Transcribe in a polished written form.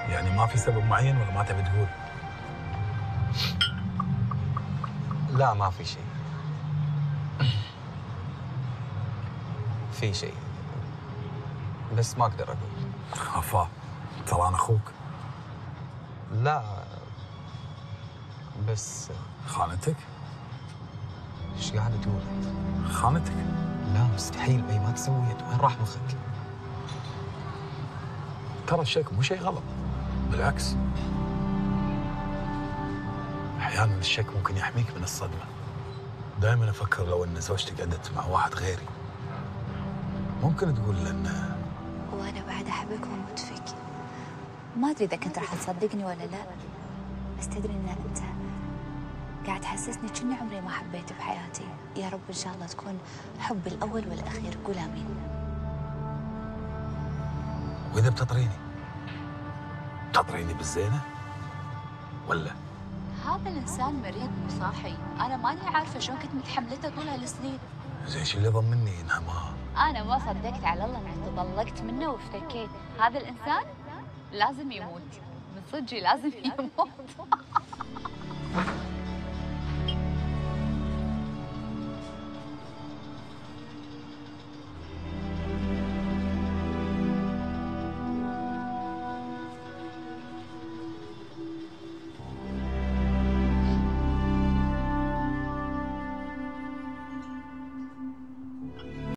يعني ما في سبب معين ولا ما تبي تقول؟ لا ما في شيء. في شيء بس ما اقدر اقول. خفا، ترى انا اخوك. لا بس. خانتك؟ ايش قاعد تقول انت؟ خانتك؟ لا مستحيل بي، ما تسويت. وين راح مخك؟ ترى الشك مو شيء غلط، بالعكس احيانا الشك ممكن يحميك من الصدمه. دائما افكر لو ان زوجتي قعدت مع واحد غيري ممكن تقول لان. وانا بعد احبك واموت فيك. ما ادري اذا كنت راح تصدقني ولا لا، بس تدري ان انت قاعد تحسسني كأني عمري ما حبيت بحياتي. يا رب ان شاء الله تكون حبي الاول والاخير. قول امين. واذا بتطريني بالزينه ولا؟ هذا الانسان مريض مو صاحي. انا ماني عارفه شلون كنت متحملته طول هالسنين. زين شو اللي ضمني انها ما. انا ما صدقت على الله انك تطلقت منه وافتكيت. هذا الانسان لازم يموت، من صدقي لازم يموت.